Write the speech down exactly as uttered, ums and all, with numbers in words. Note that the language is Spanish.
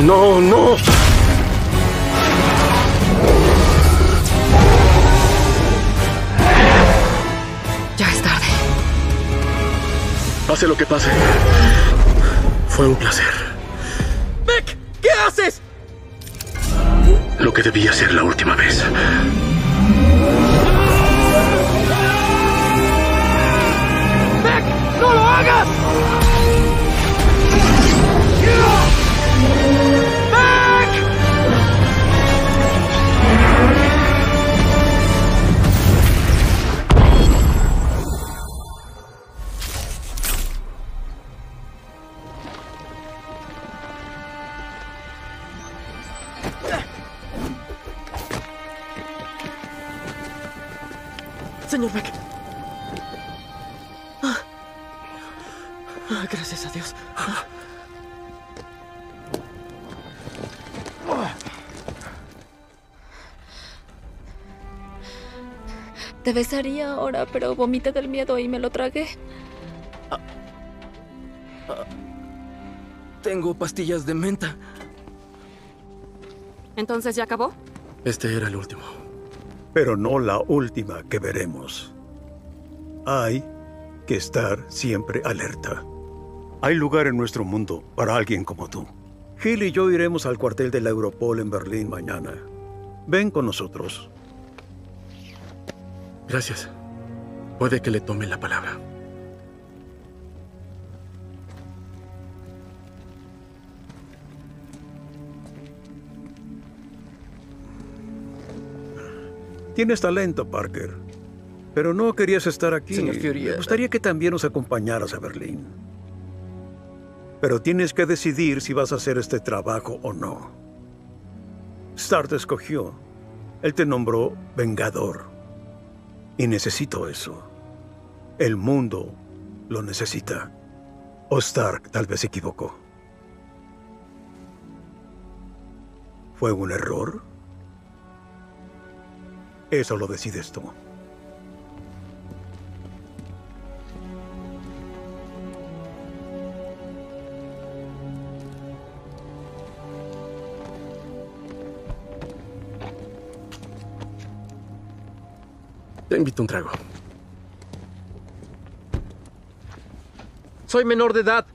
no, no. Ya es tarde. Pase lo que pase. Fue un placer. ¡Beck! ¿Qué haces? Lo que debía ser la última vez. ¡Beck! ¡No lo hagas! Señor Beck. Ah. Ah, gracias a Dios. Ah. Te besaría ahora, pero vomité del miedo y me lo tragué. Ah. Ah. Tengo pastillas de menta. ¿Entonces ya acabó? Este era el último. Pero no la última que veremos. Hay que estar siempre alerta. Hay lugar en nuestro mundo para alguien como tú. Gil y yo iremos al cuartel de la Europol en Berlín mañana. Ven con nosotros. Gracias. Puede que le tome la palabra. Tienes talento, Parker. Pero no querías estar aquí. Señor Fury, Me gustaría que también nos acompañaras a Berlín. Pero tienes que decidir si vas a hacer este trabajo o no. Starr te escogió. Él te nombró Vengador. Y necesito eso. El mundo lo necesita. O Stark tal vez se equivocó. ¿Fue un error? Eso lo decides tú. Te invito a un trago. Soy menor de edad.